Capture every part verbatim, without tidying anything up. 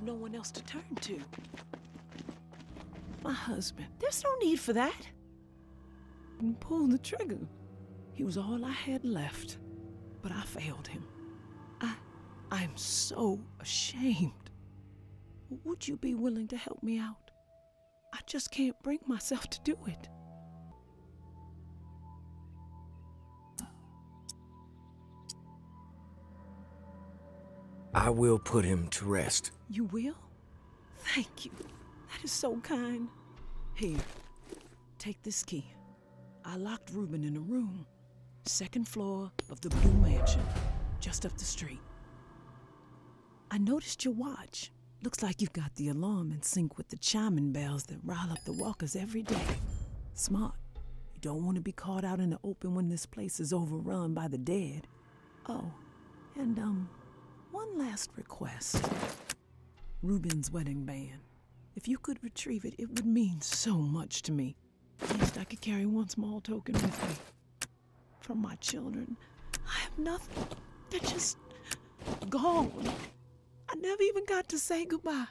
no one else to turn to. My husband, there's no need for that. And pull the trigger. He was all I had left, but I failed him. I, I'm so ashamed. Would you be willing to help me out? I just can't bring myself to do it. I will put him to rest. You will? Thank you. That is so kind. Here, take this key. I locked Reuben in a room. Second floor of the Blue Mansion, just up the street. I noticed your watch. Looks like you've got the alarm in sync with the chiming bells that rile up the walkers every day. Smart. You don't want to be caught out in the open when this place is overrun by the dead. Oh, and um, one last request. Reuben's wedding band. If you could retrieve it, it would mean so much to me. At least I could carry one small token with me. From my children, I have nothing. They're just gone. I never even got to say goodbye.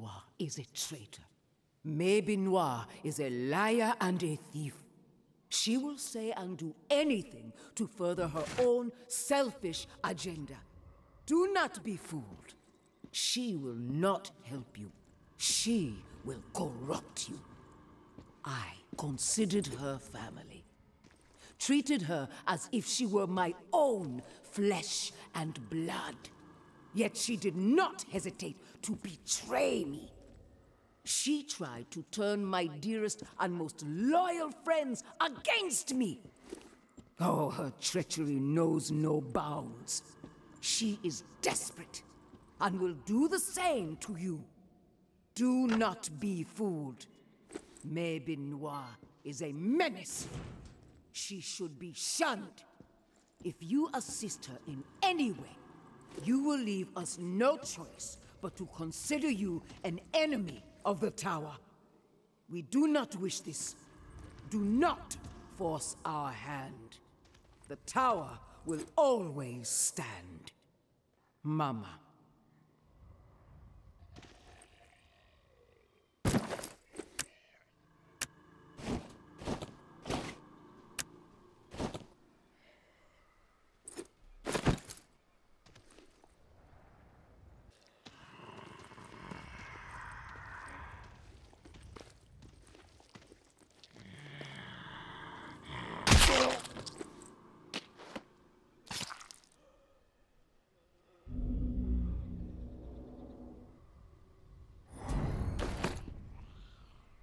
Noir is a traitor. Maybe Noir is a liar and a thief. She will say and do anything to further her own selfish agenda. Do not be fooled. She will not help you. She will corrupt you. I considered her family. Treated her as if she were my own flesh and blood. Yet she did not hesitate to betray me. She tried to turn my dearest and most loyal friends against me. Oh, her treachery knows no bounds. She is desperate and will do the same to you. Do not be fooled. Maybe Noir is a menace. She should be shunned. If you assist her in any way, you will leave us no choice but to consider you an enemy of the Tower. We do not wish this. Do not force our hand. The Tower will always stand. Mama.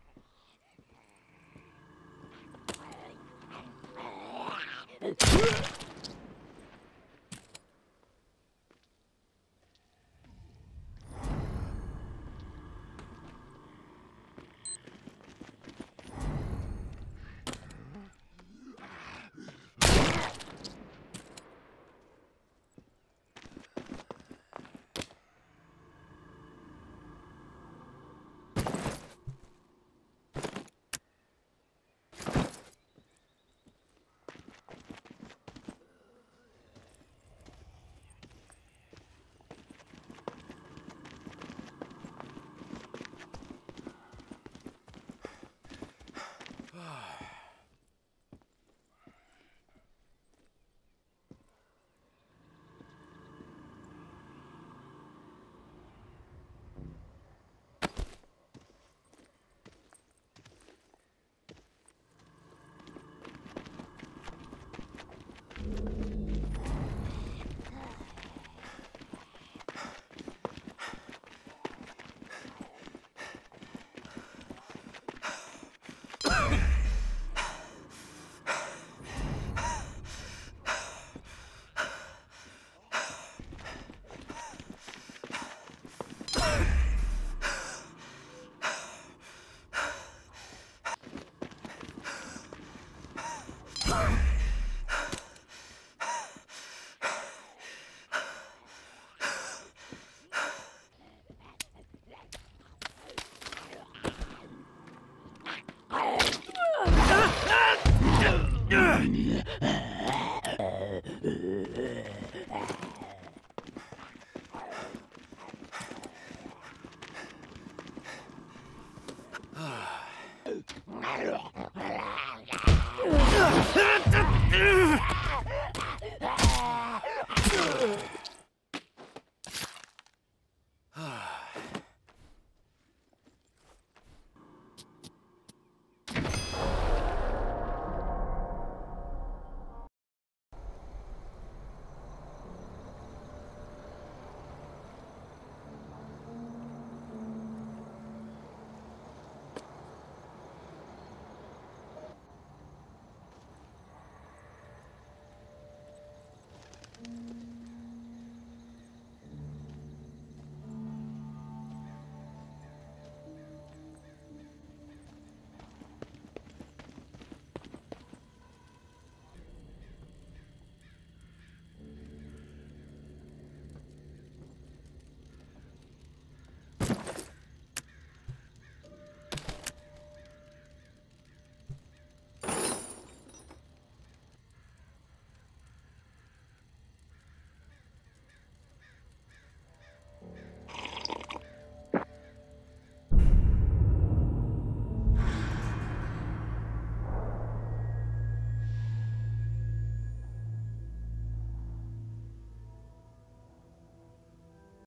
Ugh!